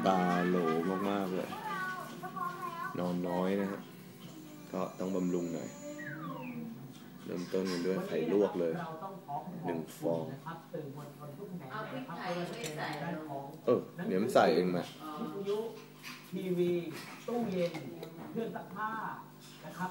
ตาโหลมากๆเลยนอนน้อยนะฮะก็ต้องบำรุงหน่อยเริ่มต้นกันด้วยไข่ลวกเลย1 ฟองเดี๋ยวมันใส่เองมาทีวีตู้เย็นเครื่องซักผ้านะครับ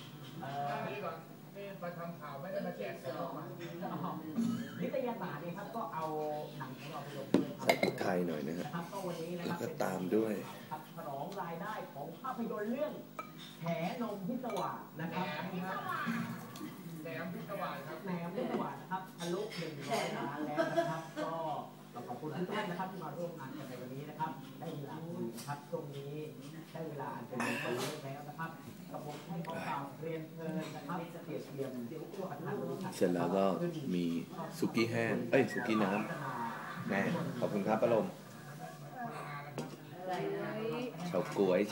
นี่มาทำข่าวไม่ได้มาแจกนิตยสารเนี่ยครับก็เอาหนังของเราไปลงใส่พริกไทยหน่อยนะฮะแล้วก็ตามด้วยฉลองรายได้ของภาพยนตร์เรื่องแหนมพิศวาสนะครับแหนมพิศวาสครับแหนมพิศวาสนะครับทะลุ100 ล้านแล้วนะครับก็ขอบคุณทุกท่านนะครับที่มาร่วมงานกันในวันนี้นะครับได้เวลาครับตรงนี้ได้เวลาเป็นเรื่องแล้วนะครับระบบให้เขาตามเรียนเชิญนะครับเสียเตรียมเสร็จแล้วก็มีสุกี้แห้งสุกี้น้ำแม่ขอบคุณครับป้าลมเฉาก๊วย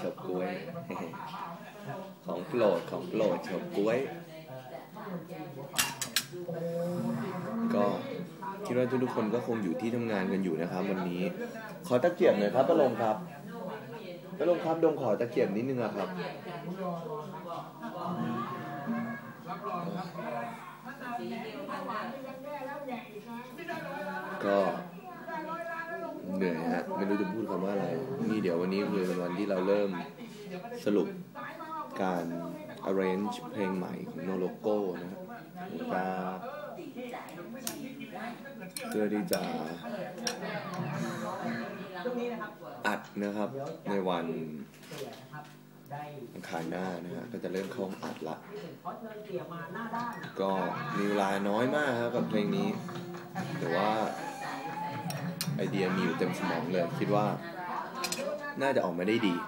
ของโปรดเฉาก๊วยก็คิดว่าทุกคนก็คงอยู่ที่ทำงานกันอยู่นะครับวันนี้ขอตะเกียบหน่อยครับป้าลมครับดงขอตะเกียบนิดนึงครับก็เหนื่อยฮะไม่รู้จะพูดคำว่าอะไรนี่เดี๋ยววันนี้คือเป็นวันที่เราเริ่มสรุปการ arrange เพลงใหม่ของโนโลโก้นะครับเพื่อที่จะอัดนะครับในวันอังคารหน้านะฮะก็จะเริ่มเข้าอัดละก็มีเวลาน้อยมากครับกับเพลงนี้แต่ว่าไอเดียมีอยู่เต็มสมองเลยคิดว่าน่าจะออกมาได้ดี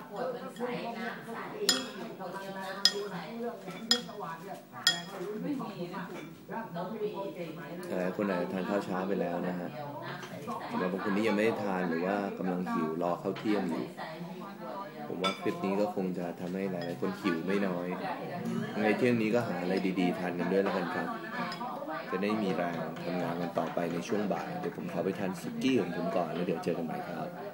หลายคนอาจจะทานข้าวเช้าไปแล้วนะฮะแต่บางคนที่ยังไม่ได้ทานหรือว่ากำลังหิวรอข้าวเที่ยงอยู่ผมว่าคลิปนี้ก็คงจะทำให้หลายคนหิวไม่น้อยในเที่ยงนี้ก็หาอะไรดีๆทานกันด้วยแล้วกันครับจะได้มีแรงทำงานกันต่อไปในช่วงบ่ายเดี๋ยวผมขอไปทานสุกี้ของผมก่อนแล้วเดี๋ยวเจอกันใหม่ครับ